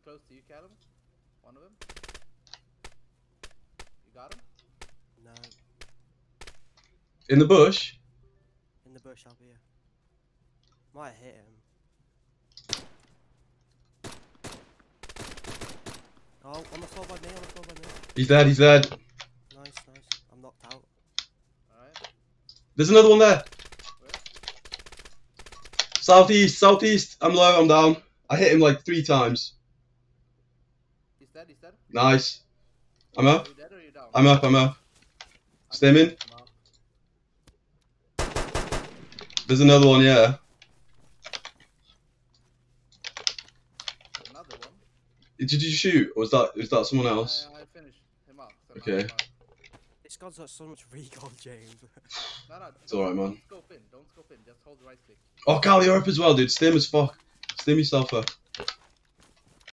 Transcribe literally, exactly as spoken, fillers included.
close to you, Callum. One of them. You got him? No. In the bush? In the bush up here. Might hit him. Oh, on the floor by me, on the floor by me. He's dead, he's dead. Nice, nice. I'm knocked out. Alright. There's another one there. Where? Southeast, southeast. I'm low, I'm down. I hit him like three times. He's dead, he's dead. Nice. I'm up. Are you dead or are you down? I'm up, I'm up. Stimming. There's another one, yeah. Another one? Did you shoot? Or was that was that someone else? I, I finished him up. So Okay. now- This guy's got so much recall, James. No, no. It's alright, man. Don't scope in. Don't scope in. Just hold the right click. Oh, Cal, you're up as well, dude. Stim as fuck. Stim yourself up.